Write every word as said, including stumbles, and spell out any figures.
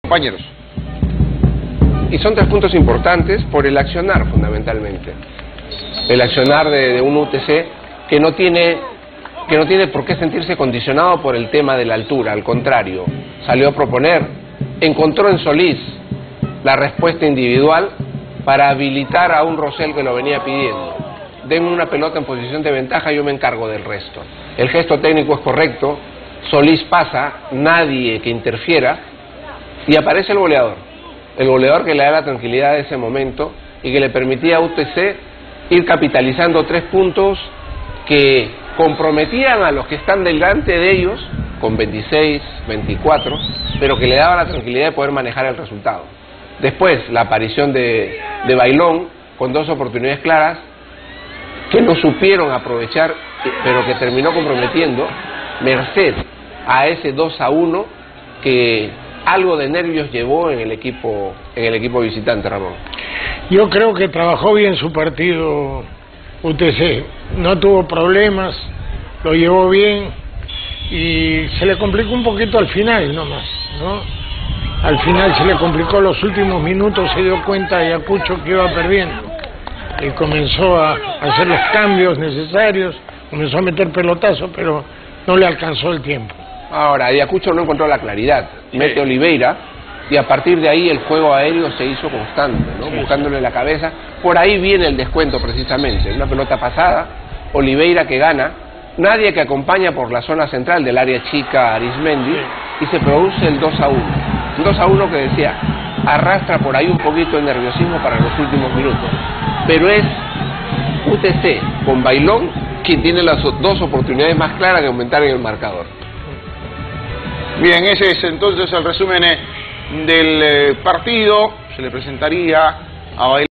Compañeros. Y son tres puntos importantes por el accionar, fundamentalmente. El accionar de, de un U T C que no tiene que no tiene por qué sentirse condicionado por el tema de la altura, al contrario, salió a proponer, encontró en Solís la respuesta individual para habilitar a un Rosell que lo venía pidiendo. Denme una pelota en posición de ventaja, yo me encargo del resto. El gesto técnico es correcto, Solís pasa, nadie que interfiera, y aparece el goleador. El goleador que le da la tranquilidad de ese momento y que le permitía a U T C ir capitalizando tres puntos que comprometían a los que están delante de ellos con veintiséis, veinticuatro, pero que le daba la tranquilidad de poder manejar el resultado. Después, la aparición de, de Bailón con dos oportunidades claras que no supieron aprovechar, pero que terminó comprometiendo, merced a ese dos a uno que algo de nervios llevó en el equipo en el equipo visitante, Ramón. Yo creo que trabajó bien su partido U T C, no tuvo problemas, lo llevó bien y se le complicó un poquito al final nomás, ¿no? Al final se le complicó los últimos minutos, se dio cuenta Ayacucho que iba perdiendo y comenzó a hacer los cambios necesarios, comenzó a meter pelotazos, pero no le alcanzó el tiempo. Ahora, Ayacucho no encontró la claridad, mete sí. Oliveira, y a partir de ahí el juego aéreo se hizo constante, ¿no? Sí, buscándole sí. la cabeza. Por ahí viene el descuento precisamente, una pelota pasada, Oliveira que gana, nadie que acompaña por la zona central del área chica Arismendi, sí. y se produce el dos a uno. Un dos a uno que decía, arrastra por ahí un poquito de nerviosismo para los últimos minutos. Pero es U T C con Bailón quien tiene las dos oportunidades más claras de aumentar en el marcador. Bien, ese es entonces el resumen del partido. Se le presentaría a Bailón.